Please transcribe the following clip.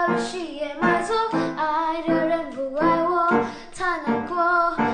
东西也买错，爱的人不爱我，太难过。